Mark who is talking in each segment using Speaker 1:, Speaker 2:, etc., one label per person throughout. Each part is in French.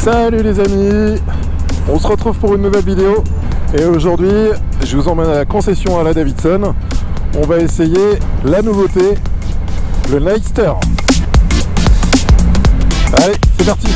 Speaker 1: Salut les amis, on se retrouve pour une nouvelle vidéo et aujourd'hui je vous emmène à la concession Harley-Davidson. On va essayer la nouveauté, le Nightster. Allez, c'est parti.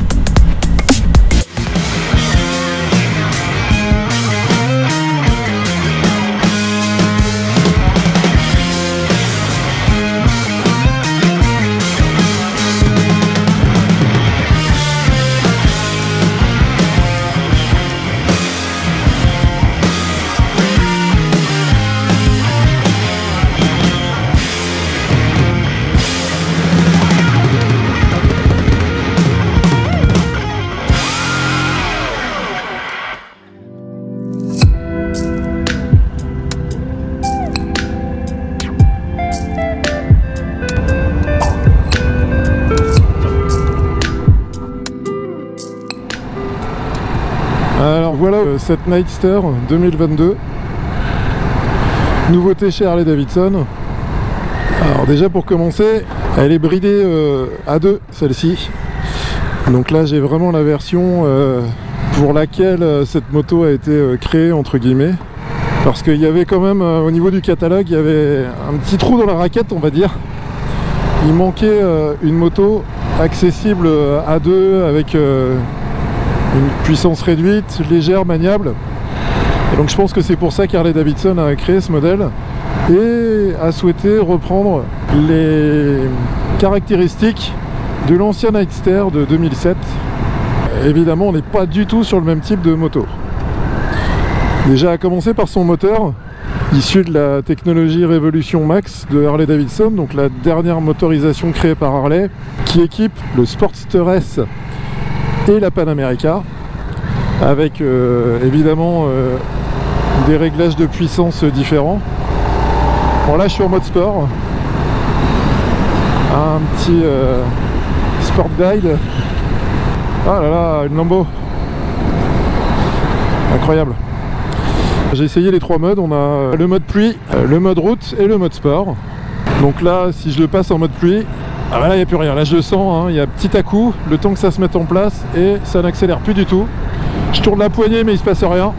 Speaker 1: Alors voilà cette Nightster 2022, nouveauté chez Harley-Davidson. Alors déjà pour commencer, elle est bridée à deux, celle-ci. Donc là j'ai vraiment la version pour laquelle cette moto a été créée entre guillemets. Parce qu'il y avait quand même au niveau du catalogue, il y avait un petit trou dans la raquette on va dire. Il manquait une moto accessible à deux avec une puissance réduite, légère, maniable. Et donc je pense que c'est pour ça qu'Harley-Davidson a créé ce modèle et a souhaité reprendre les caractéristiques de l'ancien Nightster de 2007. Évidemment, on n'est pas du tout sur le même type de moto. Déjà à commencer par son moteur, issu de la technologie Revolution Max de Harley-Davidson, donc la dernière motorisation créée par Harley, qui équipe le Sportster S et la Pan America, avec évidemment des réglages de puissance différents. Bon là je suis en mode sport, un petit sport guide. Ah là là, une Lambo incroyable. J'ai essayé les trois modes, on a le mode pluie, le mode route et le mode sport. Donc là si je le passe en mode pluie, ah bah là il n'y a plus rien, là je le sens, il y a petit à coup, le temps que ça se mette en place et ça n'accélère plus du tout. Je tourne la poignée mais il se passe rien.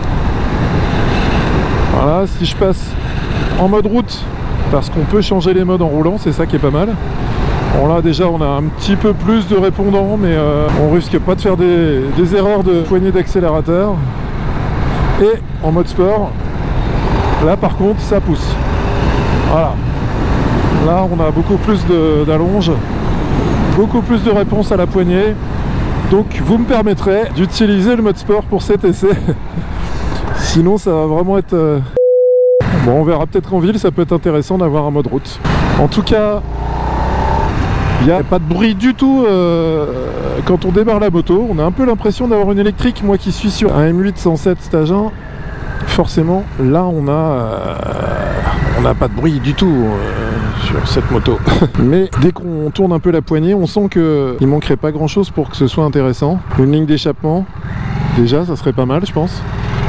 Speaker 1: Voilà, si je passe en mode route, parce qu'on peut changer les modes en roulant, c'est ça qui est pas mal. Bon là déjà on a un petit peu plus de répondants mais on risque pas de faire des erreurs de poignée d'accélérateur. Et en mode sport, là par contre ça pousse. Voilà. Là on a beaucoup plus d'allonge, beaucoup plus de réponse à la poignée. Donc vous me permettrez d'utiliser le mode sport pour cet essai. Sinon ça va vraiment être... Bon on verra, peut-être qu'en ville ça peut être intéressant d'avoir un mode route. En tout cas, il n'y a pas de bruit du tout quand on démarre la moto. On a un peu l'impression d'avoir une électrique. Moi qui suis sur un M8 107 stage 1, forcément là on n'a pas de bruit du tout sur cette moto. Mais dès qu'on tourne un peu la poignée, on sent qu'il manquerait pas grand chose pour que ce soit intéressant. Une ligne d'échappement, déjà ça serait pas mal je pense.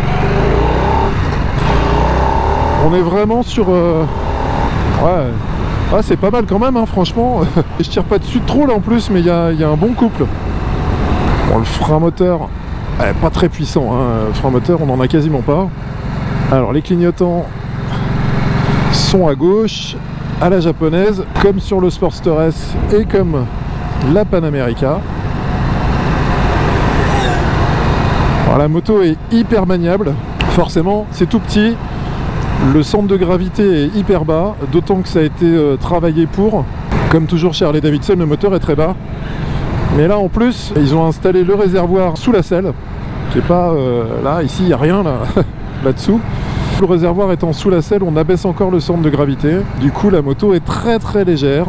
Speaker 1: On est vraiment sur... Ouais, c'est pas mal quand même hein, franchement. Je tire pas dessus trop là en plus, mais il y a un bon couple. Bon, le frein moteur, pas très puissant hein. Le frein moteur on en a quasiment pas. Alors les clignotants sont à gauche, à la japonaise, comme sur le Sportster S et comme la Pan America. Alors la moto est hyper maniable, forcément c'est tout petit, le centre de gravité est hyper bas, d'autant que ça a été travaillé pour. Comme toujours chez Harley-Davidson, le moteur est très bas. Mais là en plus, ils ont installé le réservoir sous la selle, qui est pas là, ici il n'y a rien là-dessous. Le réservoir étant sous la selle, on abaisse encore le centre de gravité. Du coup la moto est très très légère.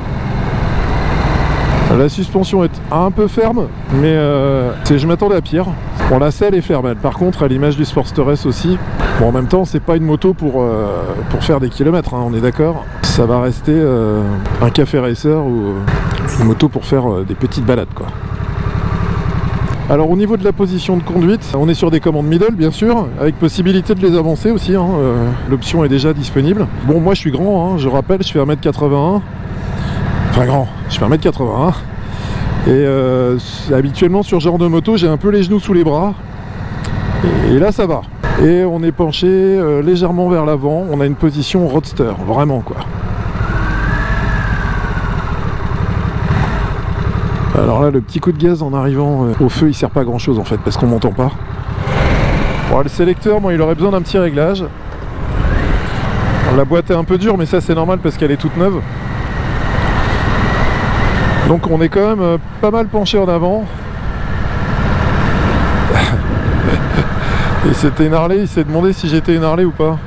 Speaker 1: La suspension est un peu ferme, mais je m'attendais à pire. Bon, la selle est ferme, elle. Par contre, à l'image du Sportster S aussi. Bon, en même temps, c'est pas une moto pour faire des kilomètres, hein, on est d'accord. Ça va rester un café racer ou une moto pour faire des petites balades, quoi. Alors au niveau de la position de conduite, on est sur des commandes middle bien sûr, avec possibilité de les avancer aussi, hein, l'option est déjà disponible. Bon moi je suis grand, hein, je rappelle, je fais 1m81, enfin grand, je fais 1m81, Et habituellement sur ce genre de moto, j'ai un peu les genoux sous les bras. Et là ça va. Et on est penché légèrement vers l'avant. On a une position roadster, vraiment quoi. Alors là, le petit coup de gaz en arrivant au feu, il sert pas à grand chose en fait, parce qu'on m'entend pas. Bon, le sélecteur, moi, il aurait besoin d'un petit réglage. La boîte est un peu dure, mais ça c'est normal parce qu'elle est toute neuve. Donc on est quand même pas mal penché en avant. Et c'était une Harley, il s'est demandé si j'étais une Harley ou pas.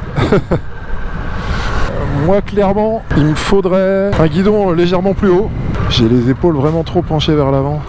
Speaker 1: Moi clairement, il me faudrait un guidon légèrement plus haut. J'ai les épaules vraiment trop penchées vers l'avant.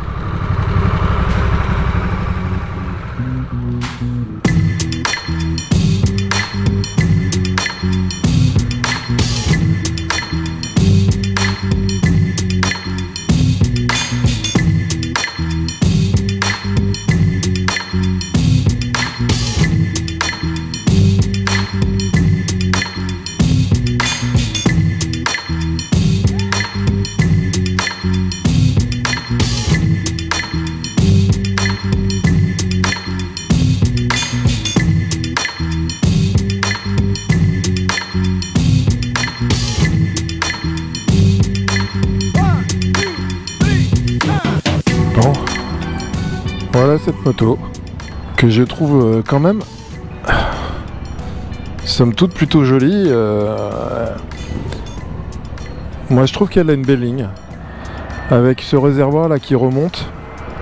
Speaker 1: Voilà cette moto que je trouve quand même somme toute plutôt jolie. Moi je trouve qu'elle a une belle ligne avec ce réservoir là qui remonte,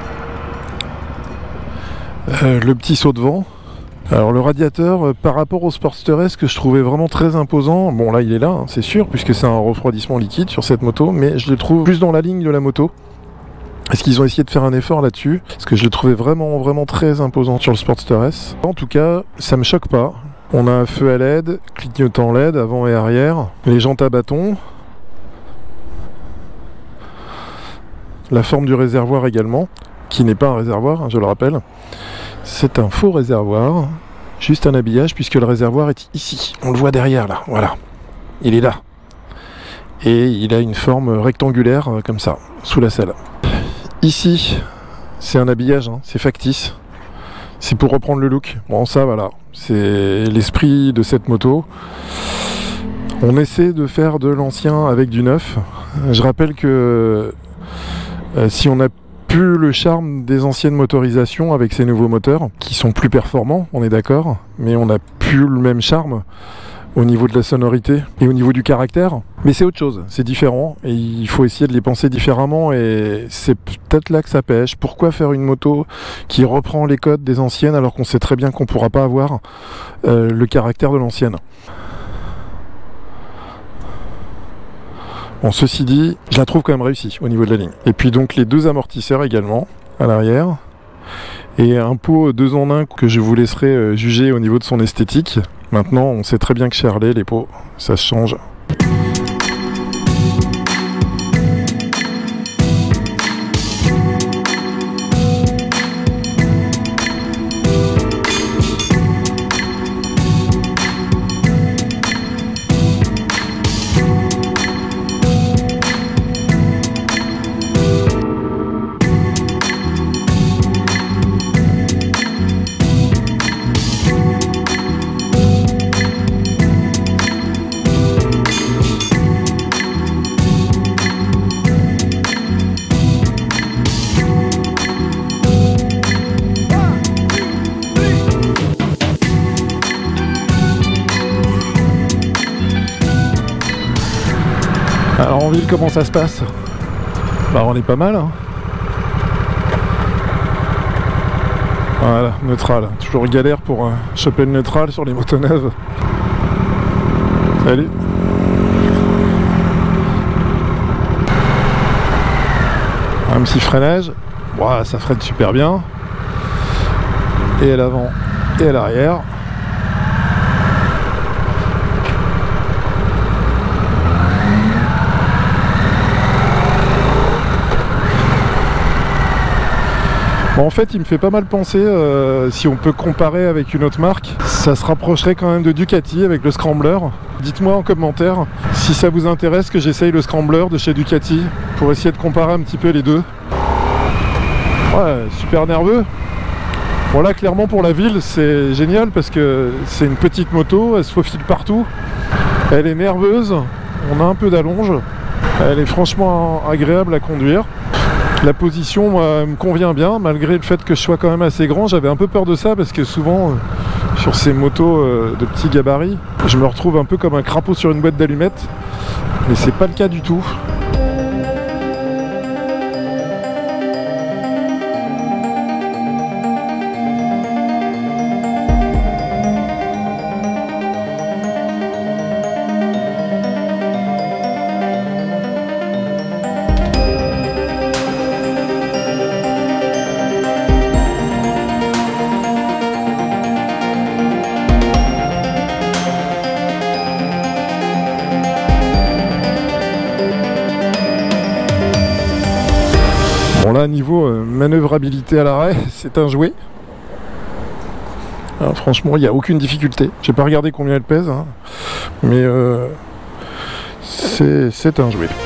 Speaker 1: le petit saut de vent. Alors le radiateur par rapport au Sportster S que je trouvais vraiment très imposant, bon là il est là hein, c'est sûr puisque c'est un refroidissement liquide sur cette moto, mais je le trouve plus dans la ligne de la moto. Est-ce qu'ils ont essayé de faire un effort là-dessus? Parce que je le trouvais vraiment très imposant sur le Sportster S. En tout cas, ça me choque pas. On a un feu à LED, clignotant LED avant et arrière, les jantes à bâton, la forme du réservoir également, qui n'est pas un réservoir, hein, je le rappelle. C'est un faux réservoir, juste un habillage puisque le réservoir est ici. On le voit derrière là, voilà. Il est là. Et il a une forme rectangulaire comme ça, sous la selle. Ici, c'est un habillage, hein, c'est factice. C'est pour reprendre le look. Bon, ça, voilà. C'est l'esprit de cette moto. On essaie de faire de l'ancien avec du neuf. Je rappelle que si on n'a plus le charme des anciennes motorisations avec ces nouveaux moteurs, qui sont plus performants, on est d'accord, mais on n'a plus le même charme au niveau de la sonorité et au niveau du caractère, mais c'est autre chose, c'est différent et il faut essayer de les penser différemment et c'est peut-être là que ça pêche. Pourquoi faire une moto qui reprend les codes des anciennes alors qu'on sait très bien qu'on ne pourra pas avoir le caractère de l'ancienne? Bon, ceci dit, je la trouve quand même réussie au niveau de la ligne. Et puis donc les deux amortisseurs également à l'arrière et un pot 2 en 1 que je vous laisserai juger au niveau de son esthétique. Maintenant, on sait très bien que chez Harley, les pots, ça se change. Alors en ville, comment ça se passe? Bah on est pas mal hein. Voilà, neutral, toujours galère pour choper le neutral sur les motos neuves. Salut. Un petit freinage, wow, ça freine super bien. Et à l'avant et à l'arrière. Bon, en fait, il me fait pas mal penser, si on peut comparer avec une autre marque, ça se rapprocherait quand même de Ducati avec le Scrambler. Dites-moi en commentaire si ça vous intéresse que j'essaye le Scrambler de chez Ducati pour essayer de comparer un petit peu les deux. Ouais, super nerveux. Bon là clairement pour la ville c'est génial parce que c'est une petite moto, elle se faufile partout, elle est nerveuse, on a un peu d'allonge, elle est franchement agréable à conduire. La position moi, me convient bien malgré le fait que je sois quand même assez grand, j'avais un peu peur de ça parce que souvent sur ces motos de petits gabarits, je me retrouve un peu comme un crapaud sur une boîte d'allumettes, mais c'est pas le cas du tout. Bon là niveau manœuvrabilité à l'arrêt, c'est un jouet. Alors, franchement il n'y a aucune difficulté. J'ai pas regardé combien elle pèse, hein, mais c'est un jouet.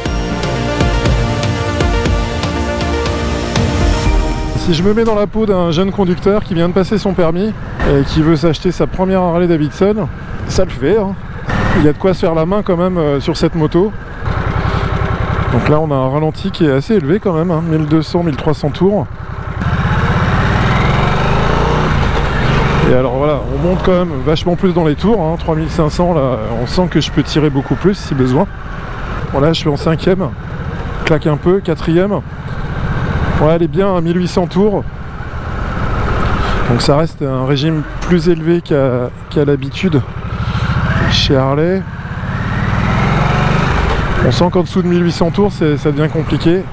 Speaker 1: Si je me mets dans la peau d'un jeune conducteur qui vient de passer son permis et qui veut s'acheter sa première Harley Davidson, ça le fait, hein. Il y a de quoi se faire la main quand même sur cette moto. Donc là on a un ralenti qui est assez élevé quand même, hein, 1200-1300 tours. Et alors voilà, on monte quand même vachement plus dans les tours, hein, 3500 là, on sent que je peux tirer beaucoup plus si besoin. Bon là je suis en 5ème, claque un peu, 4ème. Ouais, elle est bien à 1800 tours. Donc ça reste un régime plus élevé qu'à l'habitude chez Harley. On sent qu'en dessous de 1800 tours, ça devient compliqué.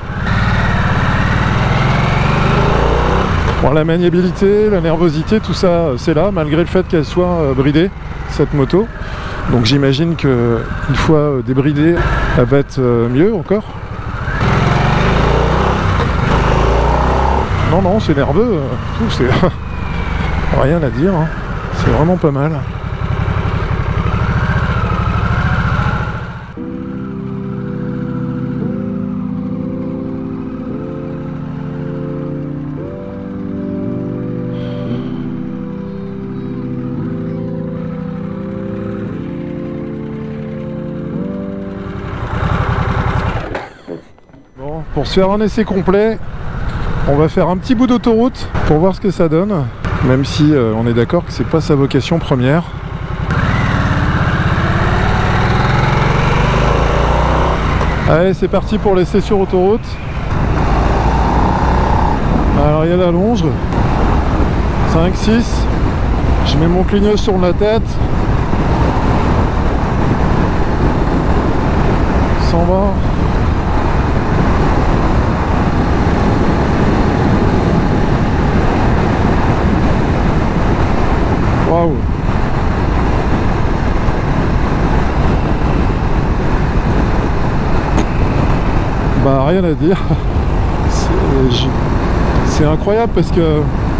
Speaker 1: Bon, la maniabilité, la nervosité, tout ça, c'est là, malgré le fait qu'elle soit bridée, cette moto. Donc j'imagine qu'une fois débridée, elle va être mieux encore. Non, non, c'est nerveux, c'est rien à dire, hein. C'est vraiment pas mal. Pour se faire un essai complet, on va faire un petit bout d'autoroute pour voir ce que ça donne, même si on est d'accord que c'est pas sa vocation première. Allez, c'est parti pour l'essai sur autoroute. Alors il y a la longe, 5-6, je mets mon clignotage sur la tête, 120. Waouh. Bah rien à dire. C'est incroyable parce que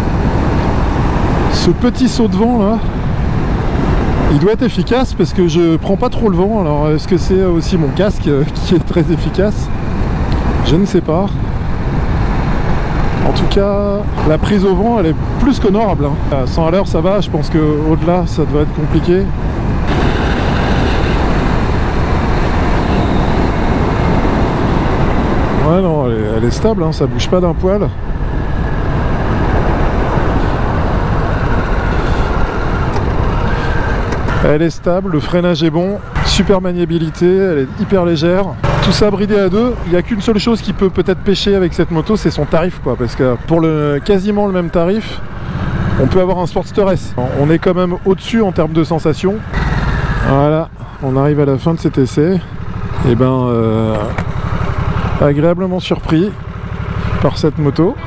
Speaker 1: ce petit saut de vent là, il doit être efficace parce que je prends pas trop le vent. Alors est-ce que c'est aussi mon casque qui est très efficace? Je ne sais pas. En tout cas, la prise au vent, elle est plus qu'honorable, hein. À 100 à l'heure, ça va. Je pense qu'au-delà, ça doit être compliqué. Ouais, non, elle est stable, hein, ça bouge pas d'un poil. Elle est stable, le freinage est bon, super maniabilité, elle est hyper légère. Tout ça bridé à deux, il n'y a qu'une seule chose qui peut peut-être pêcher avec cette moto, c'est son tarif, quoi. Parce que pour quasiment le même tarif, on peut avoir un Sportster S. On est quand même au-dessus en termes de sensations. Voilà, on arrive à la fin de cet essai. Et ben, agréablement surpris par cette moto.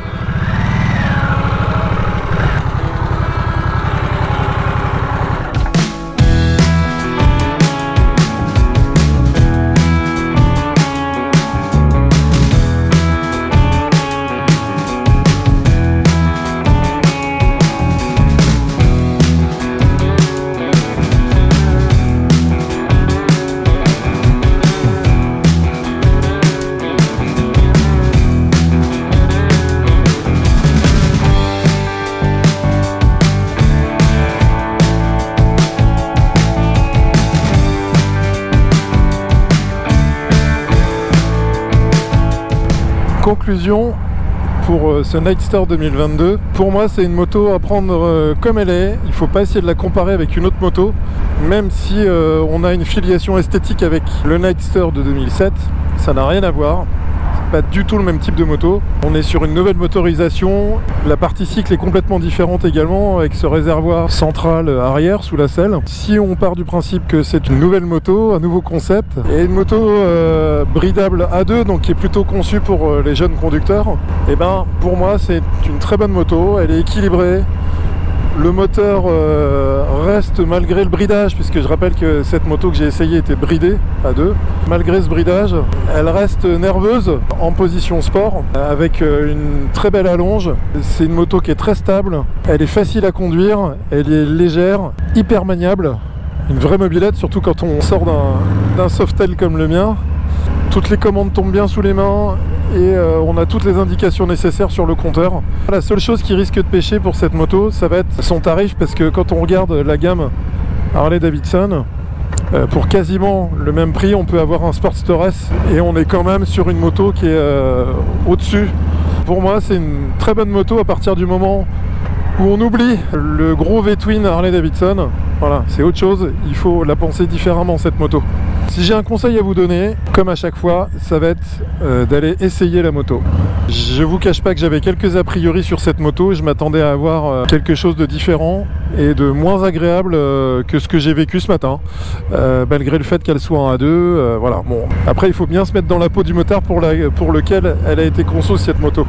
Speaker 1: Conclusion pour ce Nightster 2022. Pour moi, c'est une moto à prendre comme elle est. Il ne faut pas essayer de la comparer avec une autre moto, même si on a une filiation esthétique avec le Nightster de 2007. Ça n'a rien à voir. Pas du tout le même type de moto. On est sur une nouvelle motorisation. La partie cycle est complètement différente également, avec ce réservoir central arrière sous la selle. Si on part du principe que c'est une nouvelle moto, un nouveau concept, et une moto bridable A2, donc qui est plutôt conçue pour les jeunes conducteurs, et ben pour moi c'est une très bonne moto. Elle est équilibrée. Le moteur reste malgré le bridage, puisque je rappelle que cette moto que j'ai essayée était bridée à 2. Malgré ce bridage, elle reste nerveuse en position sport, avec une très belle allonge. C'est une moto qui est très stable, elle est facile à conduire, elle est légère, hyper maniable. Une vraie mobilette, surtout quand on sort d'un Softail comme le mien. Toutes les commandes tombent bien sous les mains et on a toutes les indications nécessaires sur le compteur. La seule chose qui risque de pêcher pour cette moto, ça va être son tarif, parce que quand on regarde la gamme Harley-Davidson, pour quasiment le même prix, on peut avoir un Sportster S et on est quand même sur une moto qui est au-dessus. Pour moi, c'est une très bonne moto à partir du moment où on oublie le gros V-twin Harley-Davidson. Voilà, c'est autre chose, il faut la penser différemment cette moto. Si j'ai un conseil à vous donner, comme à chaque fois, ça va être d'aller essayer la moto. Je vous cache pas que j'avais quelques a priori sur cette moto, je m'attendais à avoir quelque chose de différent et de moins agréable que ce que j'ai vécu ce matin, malgré le fait qu'elle soit en A2, voilà. Bon. Après, il faut bien se mettre dans la peau du motard pour lequel elle a été conçue, cette moto.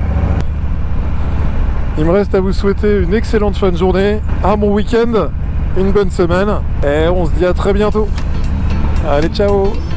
Speaker 1: Il me reste à vous souhaiter une excellente fin de journée, un bon week-end, une bonne semaine, et on se dit à très bientôt. Allez, ciao!